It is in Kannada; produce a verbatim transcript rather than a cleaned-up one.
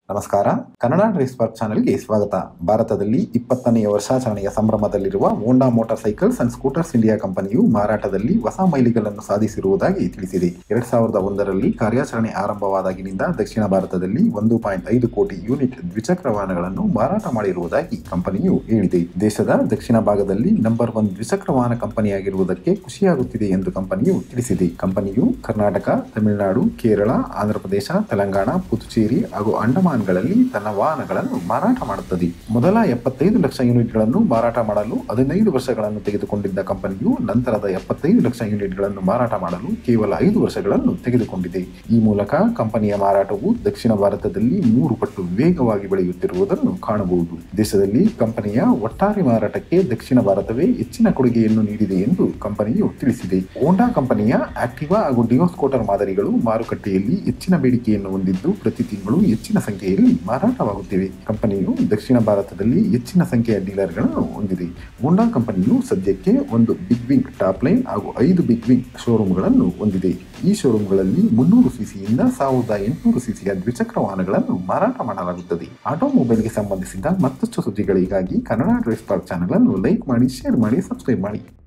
ನಮಸ್ಕಾರ. ಕನ್ನಡ ಡ್ರೈವ್ ಸ್ಪಾರ್ಕ್ ಚಾನೆಲ್ಗೆ ಸ್ವಾಗತ. ಭಾರತದಲ್ಲಿ ಇಪ್ಪತ್ತನೆಯ ವರ್ಷಾಚರಣೆಯ ಸಂಭ್ರಮದಲ್ಲಿರುವ Honda motorcycles and scooters India ಕಂಪನಿಯು ಮಾರಾಟದಲ್ಲಿ ಹೊಸ ಮೈಲಿಗಲ್ಲನ್ನು ಸಾಧಿಸಿರುವುದಾಗಿ ತಿಳಿಸಿದೆ. ಎರಡ್ ಸಾವಿರದ ಒಂದರಲ್ಲಿ ಕಾರ್ಯಾಚರಣೆ ಆರಂಭವಾದಾಗಿನಿಂದ ದಕ್ಷಿಣ ಭಾರತದಲ್ಲಿ ಒಂದು ಪಾಯಿಂಟ್ ಐದು ಕೋಟಿ ಯೂನಿಟ್ ದ್ವಿಚಕ್ರ ವಾಹನಗಳನ್ನು ಮಾರಾಟ ಮಾಡಿರುವುದಾಗಿ ಕಂಪನಿಯು ಹೇಳಿದೆ. ದೇಶದ ದಕ್ಷಿಣ ಭಾಗದಲ್ಲಿ ನಂಬರ್ ಒನ್ ದ್ವಿಚಕ್ರ ವಾಹನ ಕಂಪನಿಯಾಗಿರುವುದಕ್ಕೆ ಖುಷಿಯಾಗುತ್ತಿದೆ ಎಂದು ಕಂಪನಿಯು ತಿಳಿಸಿದೆ. ಕಂಪನಿಯು ಕರ್ನಾಟಕ, ತಮಿಳುನಾಡು, ಕೇರಳ, ಆಂಧ್ರಪ್ರದೇಶ, ತೆಲಂಗಾಣ, ಪುದುಚೇರಿ ಹಾಗೂ ಅಂಡಮಾನ್ ಗಳಲ್ಲಿ ತನ್ನ ವಾಹನಗಳನ್ನು ಮಾರಾಟ ಮಾಡುತ್ತದೆ. ಮೊದಲ ಎಪ್ಪತ್ತೈದು ಲಕ್ಷ ಯೂನಿಟ್ಗಳನ್ನು ಮಾರಾಟ ಮಾಡಲು ಹದಿನೈದು ವರ್ಷಗಳನ್ನು ತೆಗೆದುಕೊಂಡಿದ್ದ ಕಂಪನಿಯು ನಂತರದ ಎಪ್ಪತ್ತೈದು ಲಕ್ಷ ಯೂನಿಟ್ಗಳನ್ನು ಮಾರಾಟ ಮಾಡಲು ಕೇವಲ ಐದು ವರ್ಷಗಳನ್ನು ತೆಗೆದುಕೊಂಡಿದೆ. ಈ ಮೂಲಕ ಕಂಪನಿಯ ಮಾರಾಟವು ದಕ್ಷಿಣ ಭಾರತದಲ್ಲಿ ಮೂರು ಪಟ್ಟು ವೇಗವಾಗಿ ಬೆಳೆಯುತ್ತಿರುವುದನ್ನು ಕಾಣಬಹುದು. ದೇಶದಲ್ಲಿ ಕಂಪನಿಯ ಒಟ್ಟಾರೆ ಮಾರಾಟಕ್ಕೆ ದಕ್ಷಿಣ ಭಾರತವೇ ಹೆಚ್ಚಿನ ಕೊಡುಗೆಯನ್ನು ನೀಡಿದೆ ಎಂದು ಕಂಪನಿಯು ತಿಳಿಸಿದೆ. ಹೋಂಡಾ ಕಂಪನಿಯ ಆಕ್ಟಿವಾ ಹಾಗೂ ಡಿಯೋ ಸ್ಕೂಟರ್ ಮಾದರಿಗಳು ಮಾರುಕಟ್ಟೆಯಲ್ಲಿ ಹೆಚ್ಚಿನ ಬೇಡಿಕೆಯನ್ನು ಹೊಂದಿದ್ದು ಪ್ರತಿ ತಿಂಗಳು ಹೆಚ್ಚಿನ ಸಂಖ್ಯೆಯಲ್ಲಿ ಮಾರಾಟವಾಗುತ್ತಿವೆ. ಕಂಪನಿಯು ದಕ್ಷಿಣ ಭಾರತದಲ್ಲಿ ಹೆಚ್ಚಿನ ಸಂಖ್ಯೆಯ ಡೀಲರ್ಗಳನ್ನು ಹೊಂದಿದೆ. ಹೋಂಡಾ ಕಂಪನಿಯು ಸದ್ಯಕ್ಕೆ ಒಂದು ಬಿಗ್ ವಿಂಗ್ ಟಾಪ್ ಲೈನ್ ಹಾಗೂ ಐದು ಬಿಗ್ ವಿಂಗ್ ಶೋರೂಮ್ಗಳನ್ನು ಹೊಂದಿದೆ. ಈ ಶೋರೂಮ್ಗಳಲ್ಲಿ ಮುನ್ನೂರು ಸಿಸಿಯಿಂದ ಸಾವಿರದ ಎಂಟುನೂರು ಸಿಸಿಯ ದ್ವಿಚಕ್ರ ವಾಹನಗಳನ್ನು ಮಾರಾಟ ಮಾಡಲಾಗುತ್ತದೆ. ಆಟೋಮೊಬೈಲ್ಗೆ ಸಂಬಂಧಿಸಿದ ಮತ್ತಷ್ಟು ಸುದ್ದಿಗಳಿಗಾಗಿ ಕನ್ನಡ ಡ್ರೈವ್ ಸ್ಪಾರ್ಕ್ ಚಾನೆಲ್ ಅನ್ನು ಲೈಕ್ ಮಾಡಿ, ಶೇರ್ ಮಾಡಿ, ಸಬ್ಸ್ಕ್ರೈಬ್ ಮಾಡಿ.